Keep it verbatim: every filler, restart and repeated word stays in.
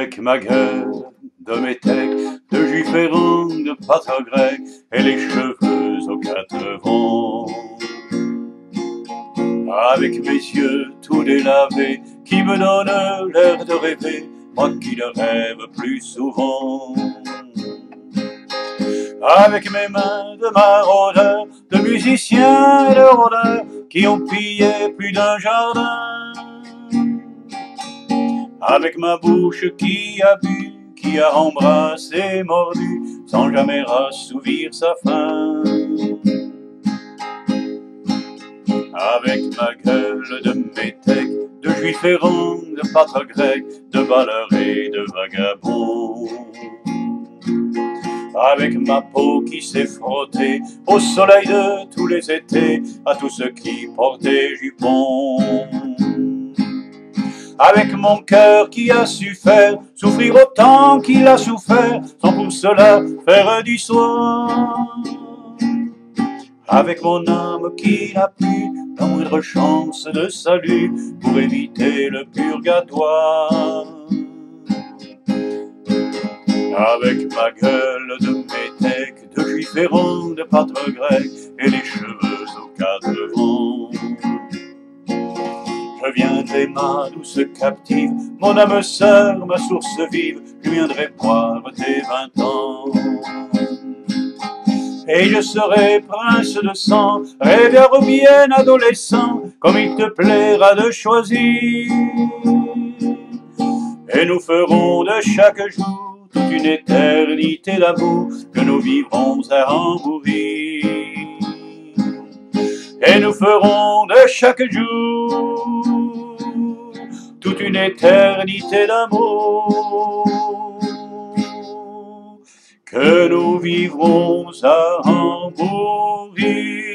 avec ma gueule de métèque, de juif errant, de pâtre grec, et les cheveux aux quatre vents. Avec mes yeux tout délavés, qui me donnent l'air de rêver, moi qui ne rêve plus souvent. Avec mes mains de maraudeurs, de musiciens et de rôdeurs, qui ont pillé plus d'un jardin. Avec ma bouche qui a bu, qui a embrassé, mordu, sans jamais rassouvir sa faim. Avec ma gueule de métèque, de juif errant, de pâtre grec, de valeur et de vagabond. Avec ma peau qui s'est frottée au soleil de tous les étés, à tous ceux qui portaient jupons. Avec mon cœur qui a su faire souffrir autant qu'il a souffert, sans pour cela faire du soin. Avec mon âme qui n'a plus la moindre chance de salut pour éviter le purgatoire. Avec ma gueule de métèque, de juif errant, de pâtre grec, et les cheveux aux quatre vents. Je viendrai, ma douce captive, mon âme sœur, ma source vive, je viendrai boire tes vingt ans. Et je serai prince de sang, rêveur ou bien adolescent, comme il te plaira de choisir. Et nous ferons de chaque jour toute une éternité d'amour que nous vivrons à en mourir. Et nous ferons de chaque jour toute une éternité d'amour que nous vivrons à en mourir.